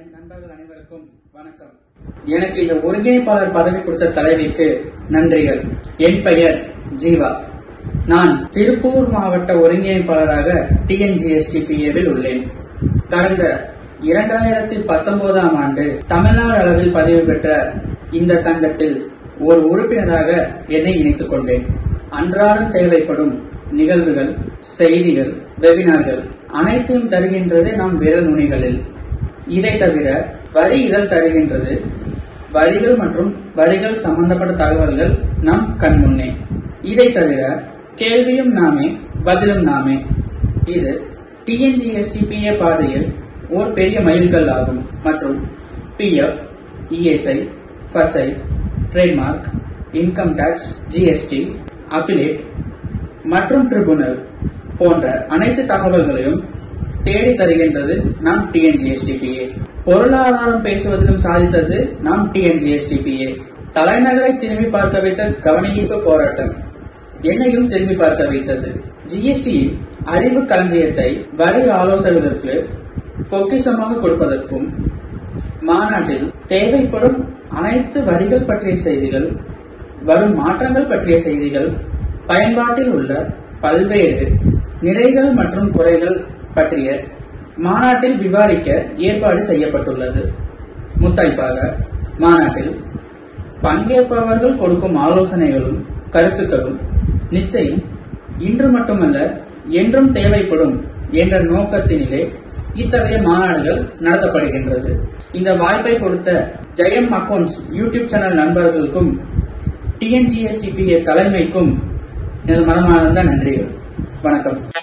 நண்பர்கள் அனைவருக்கும் வணக்கம். எனக்கு இந்த ஒருங்கிணைப்பாளர் பதவி கொடுத்த தலைவிக்கு நன்றிகள். என் பெயர் ஜீவா. நான் திருப்பூர் மாவட்ட ஒருங்கிணைப்பாளராக TNGSTPA-வில் உள்ளேன். கடந்த 2019ஆம் ஆண்டு தமிழ்நாடு அளவில் பதிவு பெற்ற இந்த சங்கத்தில் ஒரு உறுப்பினராக என்னை இணைத்துக் கொண்டேன். அன்றாடம் தேவைப்படும் நிகழ்வுகள், செய்திகள், வெபினார்கள் அனைத்தையும் தருகின்றது நம் விரல் நுனிகளில். இதை தவிர வரி இதழ் தருகின்றது வரிகள் மற்றும் வரிகள் சம்பந்தப்பட்ட தகவல்கள் நம் கண் முன்னே. இதை தவிர கேள்வியும் நாமே, பதிலும் நாமே. இது TNGSTPA பாதையில் ஒரு பெரிய மைல்கல் ஆகும். மற்றும் PF, ESI, FSI, trademark, income tax, GST, appellate மற்றும் ட்ரிபுனல் போன்ற அனைத்து தகவல்களையும் தேடி தருகின்றது நாம் TNGSTPA. பொருளாதாரம் பேசுவதிலும் சாதித்தது நாம் TNGSTPA. தலைநகரை திரும்பி பார்க்க வைத்த கவனஈர்ப்பு போராட்டம் என்னையும் திரும்பி பார்க்க வைத்தது. GSTயின் அறிவு களஞ்சியத்தை வரி ஆலோசகர்களுக்கு பொக்கிஷமாக கொடுப்பதற்கும், மாநாட்டில் தேவைப்படும் அனைத்து வரிகள் பற்றிய செய்திகள், வரும் மாற்றங்கள் பற்றிய செய்திகள், பயன்பாட்டில் உள்ள பல்வேறு நிறைகள் மற்றும் குறைகள் பற்றிய மாநாட்டில் விவாதிக்க ஏற்பாடு செய்யப்பட்டுள்ளது. முத்தாய்ப்பாக மாநாட்டில் பங்கேற்பவர்கள் கொடுக்கும் ஆலோசனைகளும் கருத்துக்களும் நிச்சயம் இன்று மட்டுமல்ல என்றும் தேவைப்படும் என்ற நோக்கத்தினிலே இத்தகைய மாநாடுகள் நடத்தப்படுகின்றது. இந்த வாய்ப்பை கொடுத்த ஜெயம் அக்கவுண்ட்ஸ் யூடியூப் சேனல் நண்பர்களுக்கும் TNGSTPA தலைமைக்கும் எனது மனமார்ந்த நன்றிகள். வணக்கம்.